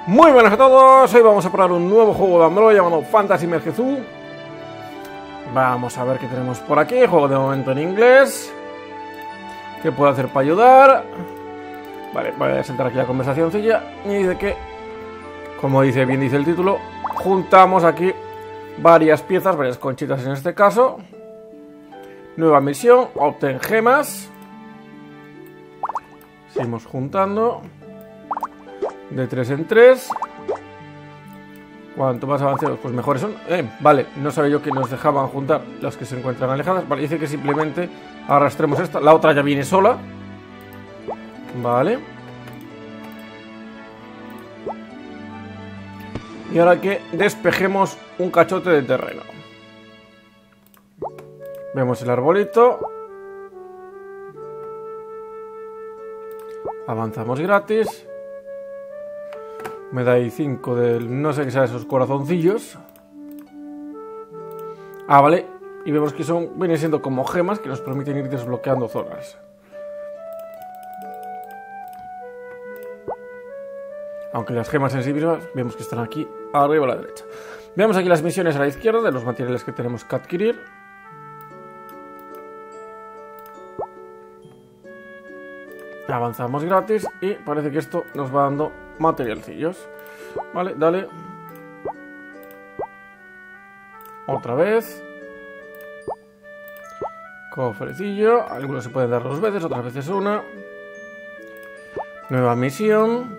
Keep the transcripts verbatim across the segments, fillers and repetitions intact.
Muy buenas a todos, hoy vamos a probar un nuevo juego de Android llamado Fantasy Emerge Zoo. Vamos a ver qué tenemos por aquí, juego de momento en inglés. ¿Qué puedo hacer para ayudar? Vale, voy a sentar aquí la conversacioncilla. Y dice que, como dice bien dice el título, juntamos aquí varias piezas, varias conchitas en este caso. Nueva misión, obtén gemas. Seguimos juntando de tres en tres. Cuanto más avanzados, pues mejores son. Eh, vale, no sabía yo que nos dejaban juntar las que se encuentran alejadas. Vale, dice que simplemente arrastremos esta. La otra ya viene sola. Vale. Y ahora que despejemos un cachote de terreno. Vemos el arbolito. Avanzamos gratis. Me da ahí cinco del... no sé qué sea esos corazoncillos. Ah, vale. Y vemos que son... vienen siendo como gemas que nos permiten ir desbloqueando zonas. Aunque las gemas en sí mismas vemos que están aquí arriba a la derecha. Veamos aquí las misiones a la izquierda de los materiales que tenemos que adquirir. Avanzamos gratis y parece que esto nos va dando materialcillos. Vale, dale. Otra vez. Cofrecillo. Algunos se pueden dar dos veces, otras veces una. Nueva misión.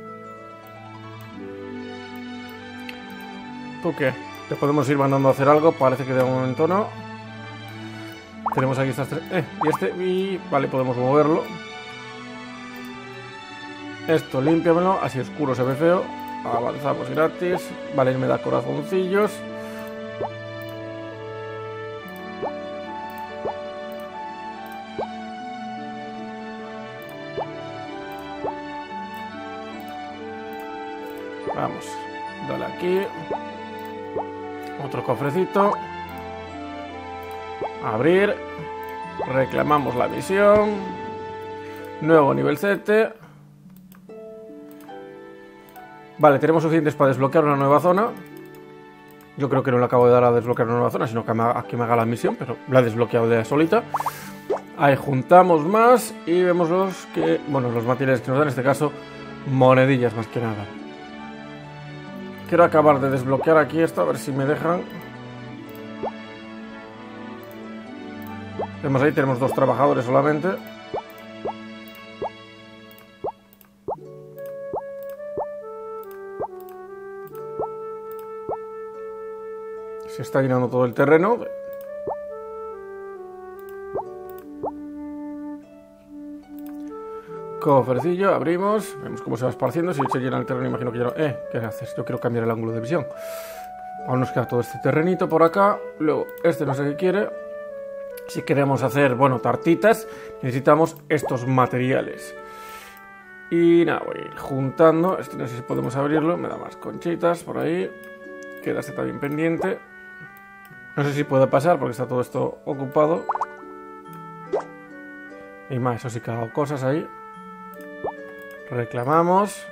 ¿Tú qué? Te podemos ir mandando a hacer algo. Parece que de momento no. Tenemos aquí estas tres. Eh, y este. Y vale, podemos moverlo. Esto, límpiamelo, así oscuro se ve feo. Avanzamos gratis. Vale, me da corazoncillos. Vamos, dale aquí. Otro cofrecito. Abrir. Reclamamos la misión. Nuevo nivel siete. Vale, tenemos suficientes para desbloquear una nueva zona. Yo creo que no le acabo de dar a desbloquear una nueva zona, sino que me haga, que me haga la misión, pero la he desbloqueado de solita. Ahí juntamos más y vemos los que... bueno, los materiales que nos dan, en este caso, monedillas más que nada. Quiero acabar de desbloquear aquí esto, a ver si me dejan. Vemos ahí, tenemos dos trabajadores solamente. Se está llenando todo el terreno. Cofrecillo, abrimos. Vemos cómo se va esparciendo. Si se llena el terreno, imagino que ya no... Eh, ¿qué haces? Yo quiero cambiar el ángulo de visión. Aún nos queda todo este terrenito por acá. Luego, este no sé qué quiere. Si queremos hacer, bueno, tartitas, necesitamos estos materiales. Y nada, voy a ir juntando. Este no sé si podemos abrirlo. Me da más conchitas por ahí. Queda este también pendiente. No sé si puede pasar porque está todo esto ocupado. Y más, eso sí que hago cosas ahí. Reclamamos.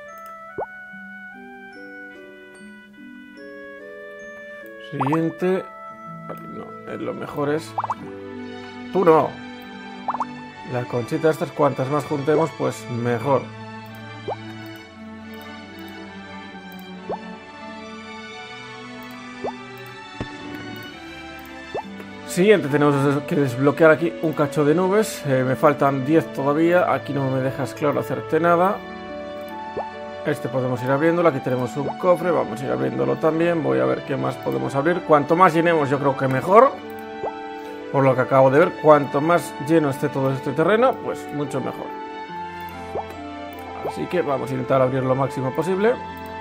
Siguiente. No, lo mejor es... ¡Tú no! La conchita estas, cuantas más juntemos, pues mejor. Siguiente, tenemos que desbloquear aquí un cacho de nubes. Eh, me faltan diez todavía. Aquí no me dejas claro hacerte nada. Este podemos ir abriéndolo. Aquí tenemos un cofre. Vamos a ir abriéndolo también. Voy a ver qué más podemos abrir. Cuanto más llenemos, yo creo que mejor. Por lo que acabo de ver, cuanto más lleno esté todo este terreno, pues mucho mejor. Así que vamos a intentar abrir lo máximo posible.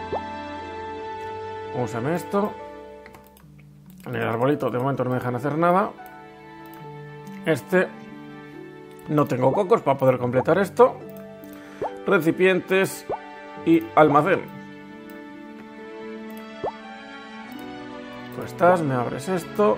Úsame esto. En el arbolito de momento no me dejan hacer nada. Este. No tengo cocos para poder completar esto. Recipientes y almacén. Tú estás, me abres esto.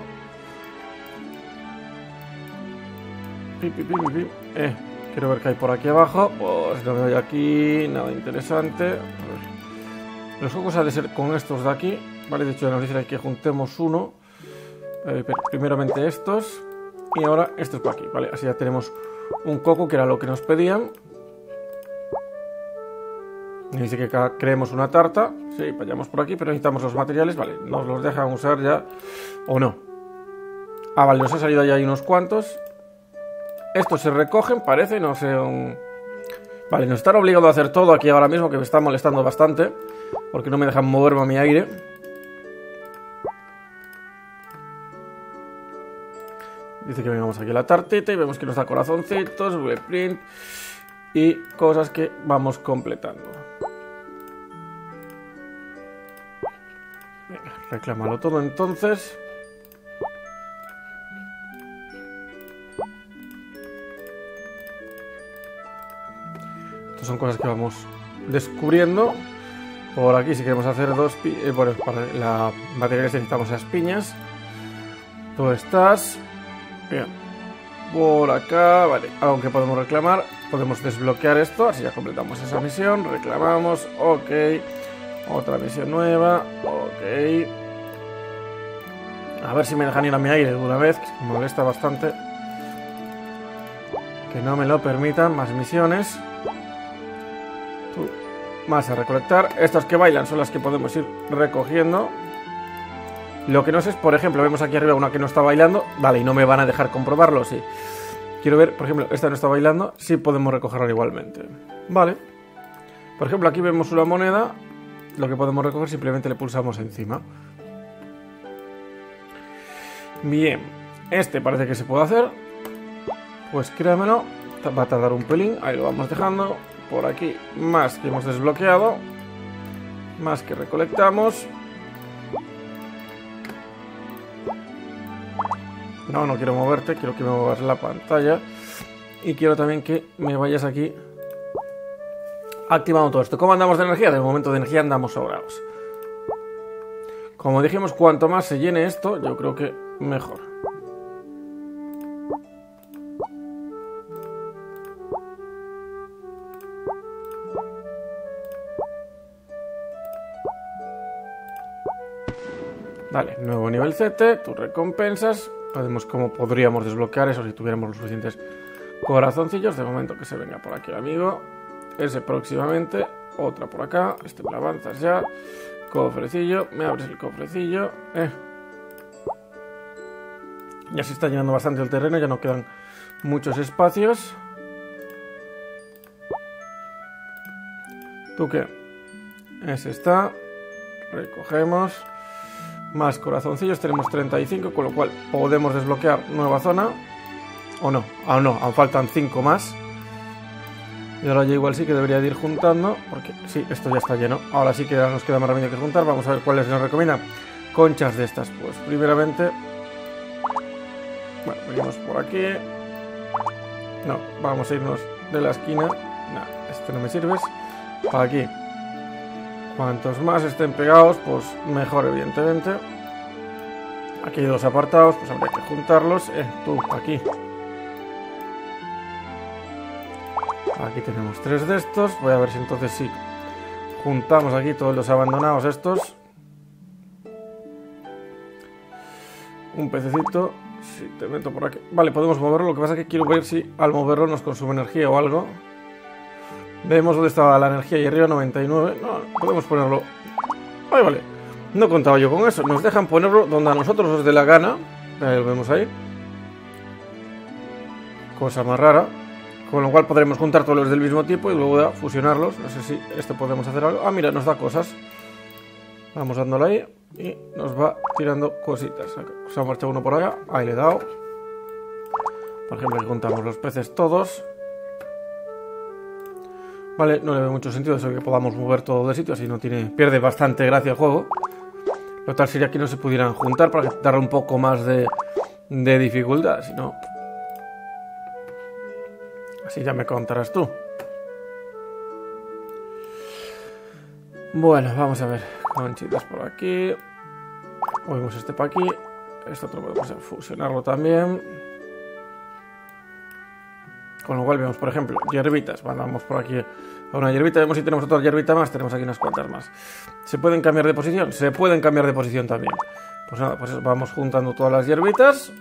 Pi, pi, pi, pi, pi. Eh, quiero ver qué hay por aquí abajo. Pues no veo aquí nada interesante. A ver. Los cocos ha de ser con estos de aquí. Vale, de hecho ya nos dice que juntemos uno. Eh, pero primeramente estos. Y ahora estos por aquí, vale. Así ya tenemos un coco, que era lo que nos pedían. Y dice que creemos una tarta. Sí, vayamos por aquí, pero necesitamos los materiales. Vale, nos los dejan usar ya. ¿O no? Ah, vale, nos ha salido ya ahí unos cuantos. Estos se recogen, parece, no sé. Un... Vale, nos están obligando a hacer todo aquí ahora mismo, que me está molestando bastante. Porque no me dejan moverme a mi aire. Dice que vengamos aquí a la tartita y vemos que nos da corazoncitos, blueprint y cosas que vamos completando. Venga, reclámalo todo entonces. Estas son cosas que vamos descubriendo. Por aquí si queremos hacer dos... Eh, bueno, para la materiales necesitamos esas piñas. Tú estás... Bien. Por acá, vale, algo que podemos reclamar. Podemos desbloquear esto, así ya completamos esa misión. Reclamamos, ok. Otra misión nueva, ok. A ver si me dejan ir a mi aire de una vez, que me molesta bastante que no me lo permitan. Más misiones. Tú, más a recolectar. Estas que bailan son las que podemos ir recogiendo. Lo que no sé es, por ejemplo, vemos aquí arriba una que no está bailando. Vale, y no me van a dejar comprobarlo, sí. Quiero ver, por ejemplo, esta no está bailando. Sí podemos recogerla igualmente. Vale. Por ejemplo, aquí vemos una moneda. Lo que podemos recoger simplemente le pulsamos encima. Bien. Este parece que se puede hacer. Pues créamelo. Va a tardar un pelín. Ahí lo vamos dejando. Por aquí más que hemos desbloqueado. Más que recolectamos. No, no quiero moverte, quiero que me muevas la pantalla. Y quiero también que me vayas aquí activando todo esto. ¿Cómo andamos de energía? De momento de energía andamos sobrados. Como dijimos, cuanto más se llene esto, yo creo que mejor. Vale, nuevo nivel siete, tus recompensas. Vemos cómo podríamos desbloquear eso si tuviéramos los suficientes corazoncillos. De momento que se venga por aquí, amigo. Ese próximamente. Otra por acá. Este me lo avanzas ya. Cofrecillo. Me abres el cofrecillo. Eh. Ya se está llenando bastante el terreno. Ya no quedan muchos espacios. ¿Tú qué? Ese está. Recogemos. Más corazoncillos, tenemos treinta y cinco, con lo cual podemos desbloquear nueva zona. O no, aún no, aún faltan cinco más. Y ahora ya igual sí que debería de ir juntando, porque sí, esto ya está lleno. Ahora sí que nos queda más remedio que juntar. Vamos a ver cuáles nos recomiendan. Conchas de estas, pues primeramente... Bueno, venimos por aquí. No, vamos a irnos de la esquina. No, este no me sirve. Para aquí. Cuantos más estén pegados, pues mejor, evidentemente. Aquí hay dos apartados, pues habría que juntarlos. Eh, tú, aquí. Aquí tenemos tres de estos. Voy a ver si entonces sí juntamos aquí todos los abandonados estos. Un pececito. Si te meto por aquí. Vale, podemos moverlo. Lo que pasa es que quiero ver si al moverlo nos consume energía o algo. Vemos dónde estaba la energía y arriba noventa y nueve. No, podemos ponerlo. Ahí vale. No contaba yo con eso. Nos dejan ponerlo donde a nosotros nos dé la gana. Ahí lo vemos ahí. Cosa más rara. Con lo cual podremos juntar todos los del mismo tipo y luego ya fusionarlos. No sé si esto podemos hacer algo. Ah, mira, nos da cosas. Vamos dándole ahí y nos va tirando cositas. Se ha marchado uno por allá. Ahí le he dado. Por ejemplo, aquí juntamos los peces todos. Vale, no le veo mucho sentido eso de que podamos mover todo de sitio, así no tiene, pierde bastante gracia el juego. Lo tal sería que no se pudieran juntar para darle un poco más de, de dificultad, si no... Así ya me contarás tú. Bueno, vamos a ver. Conchitas por aquí. Movemos este para aquí. Este otro podemos fusionarlo también. Con lo cual vemos, por ejemplo, hierbitas. Mandamos por aquí a una hierbita. Vemos si tenemos otra hierbita más. Tenemos aquí unas cuantas más. ¿Se pueden cambiar de posición? Se pueden cambiar de posición también. Pues nada, pues vamos juntando todas las hierbitas.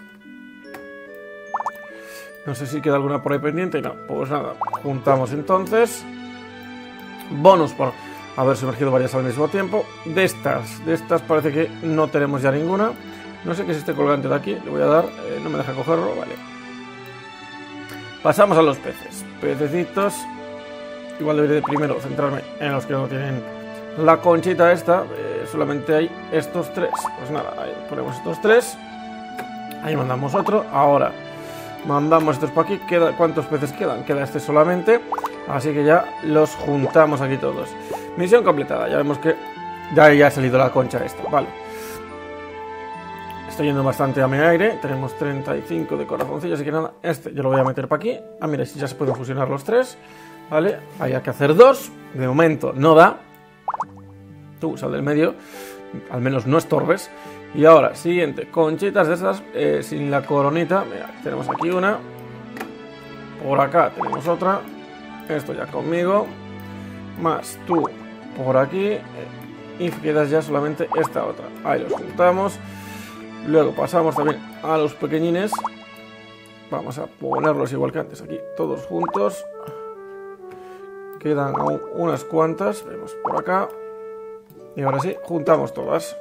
No sé si queda alguna por ahí pendiente. No, pues nada, juntamos entonces. Bonus por haber sumergido varias al mismo tiempo. De estas, de estas parece que no tenemos ya ninguna. No sé qué es este colgante de aquí. Le voy a dar, eh, no me deja cogerlo, vale. Pasamos a los peces. Pececitos. Igual debería de primero centrarme en los que no tienen la conchita esta. Eh, solamente hay estos tres. Pues nada, ahí ponemos estos tres. Ahí mandamos otro. Ahora mandamos estos para aquí. Queda, ¿cuántos peces quedan? Queda este solamente. Así que ya los juntamos aquí todos. Misión completada. Ya vemos que ya, ya ha salido la concha esta. Vale. Estoy yendo bastante a mi aire. Tenemos treinta y cinco de corazoncillos. Así que nada, este yo lo voy a meter para aquí. Ah, mira, si ya se pueden fusionar los tres. Vale, hay que hacer dos. De momento no da. Tú, sal del medio. Al menos no estorbes. Y ahora, siguiente. Conchitas de esas eh, sin la coronita. Mira, tenemos aquí una. Por acá tenemos otra. Esto ya conmigo. Más tú por aquí. Eh, y quedas ya solamente esta otra. Ahí los juntamos. Luego pasamos también a los pequeñines. Vamos a ponerlos igual que antes aquí, todos juntos. Quedan aún unas cuantas. Vemos por acá. Y ahora sí, juntamos todas.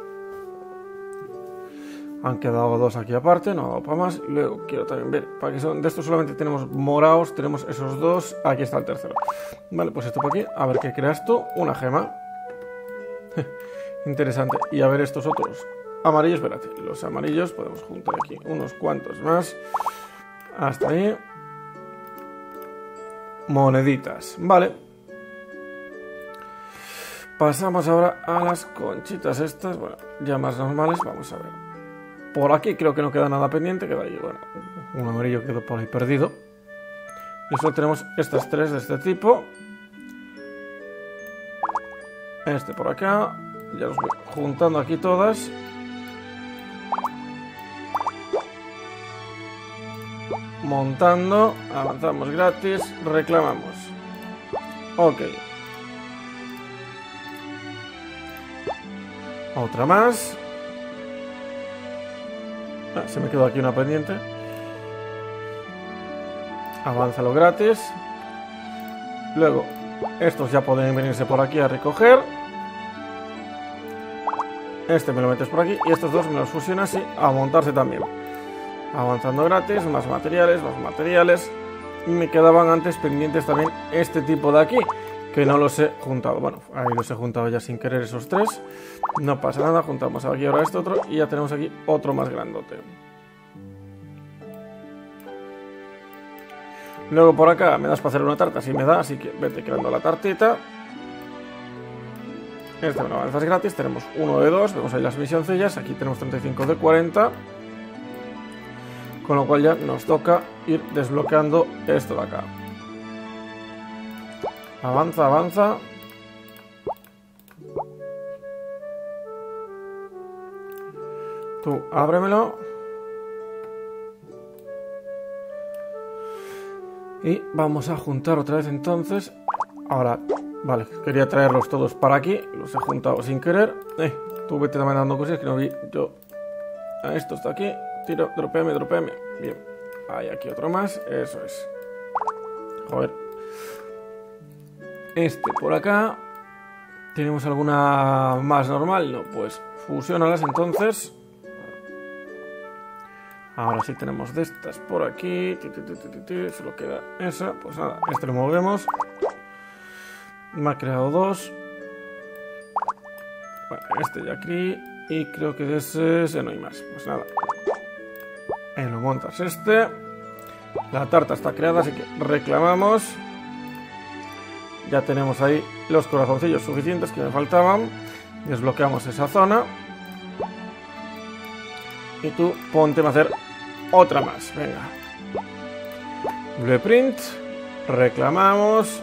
Han quedado dos aquí aparte, no ha dado para más. Luego quiero también ver, para que son de estos solamente tenemos morados, tenemos esos dos. Aquí está el tercero. Vale, pues esto por aquí. A ver qué creas tú. Una gema. Interesante. Y a ver estos otros. Amarillos, espérate, los amarillos podemos juntar aquí unos cuantos más. Hasta ahí. Moneditas, vale. Pasamos ahora a las conchitas estas, bueno, ya más normales, vamos a ver. Por aquí creo que no queda nada pendiente, queda ahí, bueno, un amarillo quedó por ahí perdido. Y solo tenemos estas tres de este tipo. Este por acá, ya los voy juntando aquí todas. Montando, avanzamos gratis, reclamamos. Ok. Otra más. Ah, se me quedó aquí una pendiente. Avánzalo gratis. Luego, estos ya pueden venirse por aquí a recoger. Este me lo metes por aquí y estos dos me los fusionas y a montarse también. Avanzando gratis, más materiales, más materiales. Y me quedaban antes pendientes también este tipo de aquí, que no los he juntado. Bueno, ahí los he juntado ya sin querer esos tres. No pasa nada, juntamos aquí ahora este otro y ya tenemos aquí otro más grandote. Luego por acá me das para hacer una tarta, sí me da, así que vete creando la tartita. Este me lo avanzas gratis, tenemos uno de dos, vemos ahí las misioncillas, aquí tenemos treinta y cinco de cuarenta. Con lo cual ya nos toca ir desbloqueando esto de acá. Avanza, avanza. Tú, ábremelo. Y vamos a juntar otra vez entonces. Ahora, vale, quería traerlos todos para aquí. Los he juntado sin querer. Eh, tú vete también dando cosas que no vi yo. Ah, esto está aquí. Tiro, dropeame, dropeame. Bien. Hay aquí otro más. Eso es. Joder. Este por acá. ¿Tenemos alguna más normal? No, pues fusiónalas entonces. Ahora sí tenemos de estas por aquí. Solo queda esa. Pues nada, este lo movemos. Me ha creado dos. Bueno, este ya aquí. Y creo que de ese, ese no hay más. Pues nada. Ahí lo montas este. La tarta está creada, así que reclamamos. Ya tenemos ahí los corazoncillos suficientes que me faltaban. Desbloqueamos esa zona. Y tú ponte a hacer otra más. Venga. Blueprint. Reclamamos.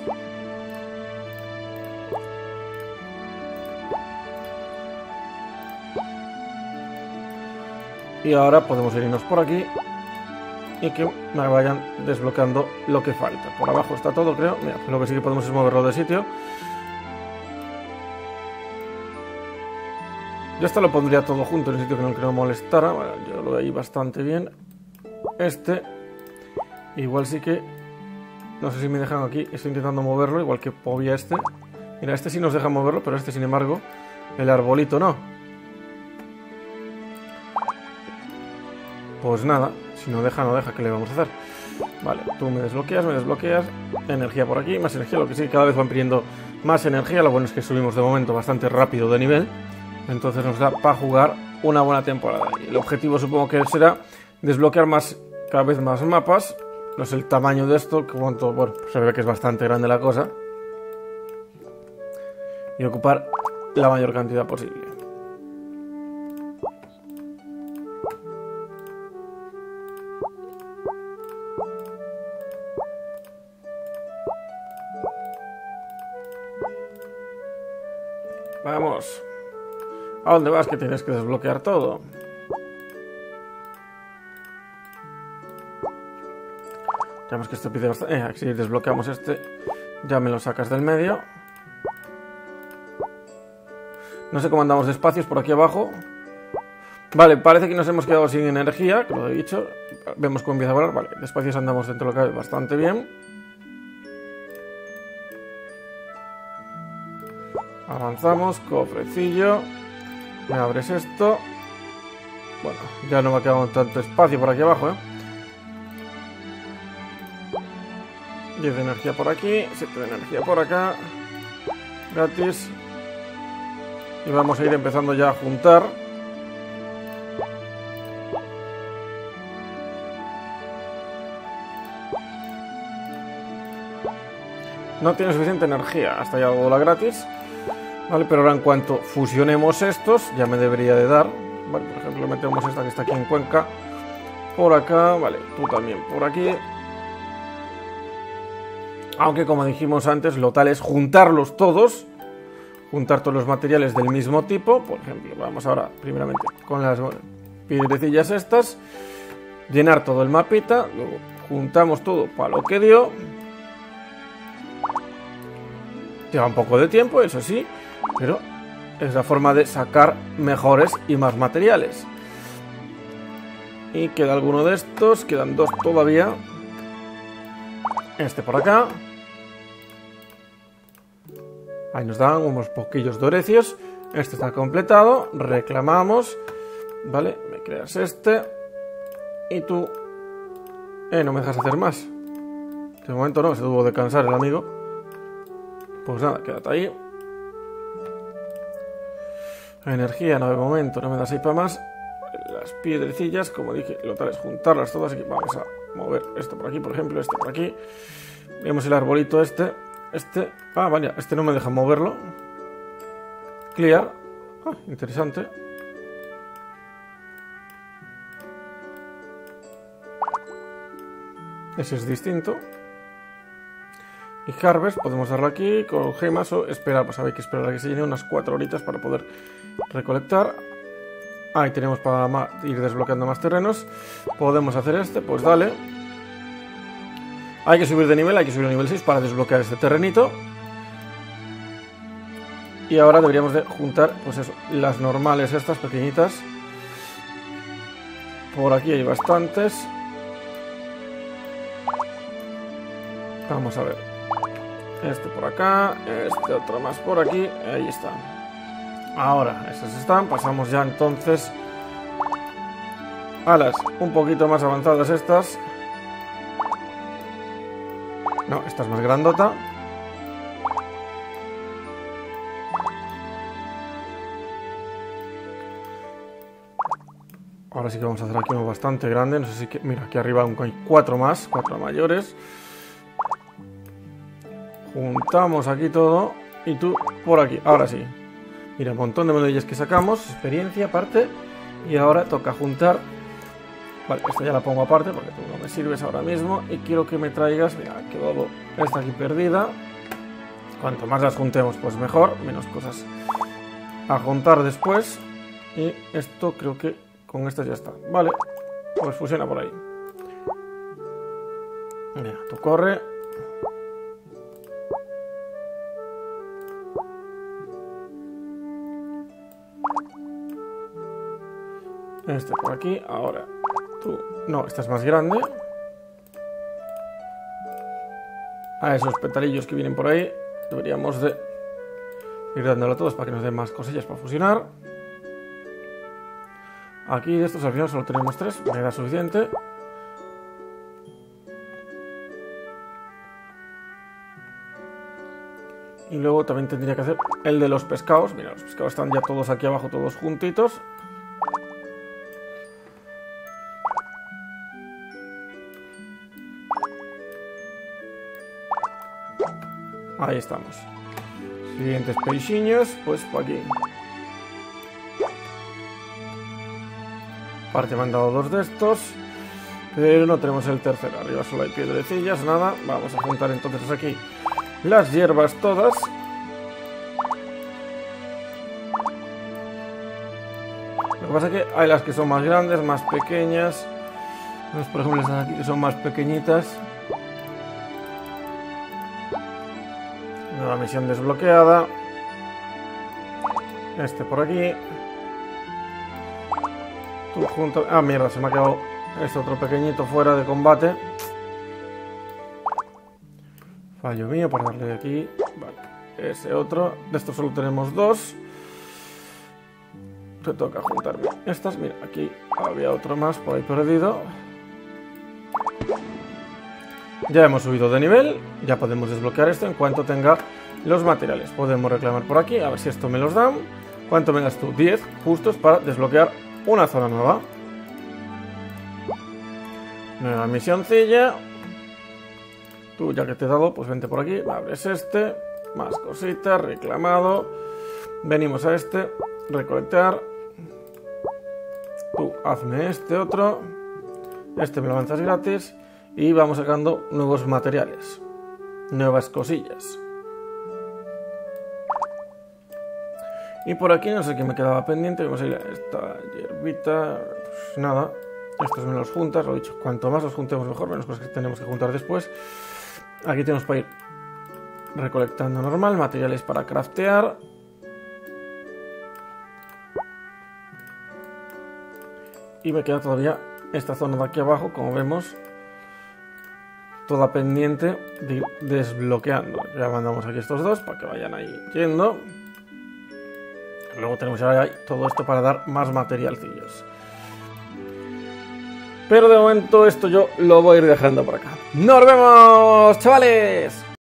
Y ahora podemos irnos por aquí y que me vayan desbloqueando lo que falta. Por abajo está todo, creo. Mira, lo que sí que podemos es moverlo de sitio. Ya esto lo pondría todo junto en el sitio que no, que no molestara. Bueno, yo lo veí bastante bien. Este, igual sí que... No sé si me dejan aquí. Estoy intentando moverlo, igual que Povia este. Mira, este sí nos deja moverlo, pero este, sin embargo, el arbolito no. Pues nada, si no deja, no deja. ¿Qué le vamos a hacer? Vale, tú me desbloqueas, me desbloqueas. Energía por aquí, más energía. Lo que sí, cada vez van pidiendo más energía. Lo bueno es que subimos de momento bastante rápido de nivel. Entonces nos da para jugar una buena temporada. Y el objetivo supongo que será desbloquear más, cada vez más mapas. No sé el tamaño de esto, que cuánto, bueno, se ve que es bastante grande la cosa. Y ocupar la mayor cantidad posible. Vamos. ¿A dónde vas? Que tienes que desbloquear todo. Ya vemos que este pide bastante... Eh, aquí desbloqueamos este. Ya me lo sacas del medio. No sé cómo andamos de espacios por aquí abajo. Vale, parece que nos hemos quedado sin energía, que lo he dicho. Vemos cómo empieza a volar. Vale, de espacios andamos dentro de lo que cabe bastante bien. Avanzamos, cofrecillo. Me abres esto. Bueno, ya no me ha quedado tanto espacio por aquí abajo, ¿eh? diez de energía por aquí, siete de energía por acá. Gratis. Y vamos a ir empezando ya a juntar. No tiene suficiente energía, hasta ya algo la gratis. Vale, pero ahora en cuanto fusionemos estos, ya me debería de dar. Vale, por ejemplo, metemos esta que está aquí en Cuenca. Por acá, vale, tú también por aquí. Aunque como dijimos antes, lo tal es juntarlos todos. Juntar todos los materiales del mismo tipo. Por ejemplo, vamos ahora primeramente con las piedrecillas estas. Llenar todo el mapita. Luego juntamos todo para lo que dio. Lleva un poco de tiempo, eso sí. Pero es la forma de sacar mejores y más materiales. Y queda alguno de estos. Quedan dos todavía. Este por acá. Ahí nos dan unos poquillos de orecios. Este está completado. Reclamamos. Vale, me creas este. Y tú... Eh, no me dejas hacer más. De momento no, se tuvo de cansar el amigo. Pues nada, quédate ahí. Energía, no de momento, no me das ahí para más. Las piedrecillas, como dije, lo tal es juntarlas todas. Así que vamos a mover esto por aquí, por ejemplo, este por aquí. Vemos el arbolito este. Este. Ah, vaya, este no me deja moverlo. Clear. Ah, interesante. Ese es distinto. Y Harvest, podemos darle aquí con gemas o esperar. Pues hay que esperar a que se llene unas cuatro horitas para poder recolectar. Ahí tenemos para ir desbloqueando más terrenos. Podemos hacer este, pues dale. Hay que subir de nivel, hay que subir a nivel seis para desbloquear este terrenito. Y ahora deberíamos de juntar, pues eso, las normales estas pequeñitas. Por aquí hay bastantes. Vamos a ver. Este por acá, este otro más por aquí. Ahí está. Ahora, esas están. Pasamos ya entonces a las un poquito más avanzadas estas. No, esta es más grandota. Ahora sí que vamos a hacer aquí uno bastante grande. No sé si... Que... Mira, aquí arriba aún hay cuatro más. Cuatro mayores. Juntamos aquí todo. Y tú por aquí. Ahora sí. Mira, un montón de medallas que sacamos. Experiencia aparte. Y ahora toca juntar. Vale, esta ya la pongo aparte porque tú no me sirves ahora mismo. Y quiero que me traigas... Mira, ha quedado esta aquí perdida. Cuanto más las juntemos, pues mejor. Menos cosas a juntar después. Y esto creo que con estas ya está. Vale, pues fusiona por ahí. Venga, tú corre. Este por aquí. Ahora tú. No, esta es más grande. A esos petalillos que vienen por ahí deberíamos de ir dándolo a todos para que nos den más cosillas para fusionar. Aquí de estos al final solo tenemos tres, me da suficiente. Y luego también tendría que hacer el de los pescados. Mira, los pescados están ya todos aquí abajo, todos juntitos. Ahí estamos. Siguientes peixinhos, pues por aquí. Aparte me han dado dos de estos, pero no tenemos el tercero. Arriba solo hay piedrecillas, nada. Vamos a juntar entonces aquí las hierbas todas. Lo que pasa es que hay las que son más grandes, más pequeñas. Vemos, por ejemplo, estas aquí que son más pequeñitas. Nueva misión desbloqueada. Este por aquí. Tú junto... Ah, mierda, se me ha quedado este otro pequeñito fuera de combate. Fallo mío por darle de aquí. Vale, ese otro. De estos solo tenemos dos. Te toca juntarme estas. Mira, aquí había otro más por ahí perdido. Ya hemos subido de nivel. Ya podemos desbloquear esto en cuanto tenga los materiales. Podemos reclamar por aquí. A ver si esto me los dan. ¿Cuánto me das tú? diez justos para desbloquear una zona nueva. Nueva misioncilla. Tú, ya que te he dado, pues vente por aquí. Abres este. Más cositas. Reclamado. Venimos a este. Recolectar. Tú, hazme este otro. Este me lo avanzas gratis. Y vamos sacando nuevos materiales. Nuevas cosillas. Y por aquí no sé qué me quedaba pendiente. Vamos a ir a esta hierbita. Pues nada. Estos me los juntas. Lo he dicho, cuanto más los juntemos mejor. Menos cosas que tenemos que juntar después. Aquí tenemos para ir recolectando normal. Materiales para craftear. Y me queda todavía esta zona de aquí abajo, como vemos, toda pendiente de ir desbloqueando. Ya mandamos aquí estos dos para que vayan ahí yendo. Luego tenemos ahí todo esto para dar más materialcillos. Pero de momento esto yo lo voy a ir dejando por acá. ¡Nos vemos, chavales!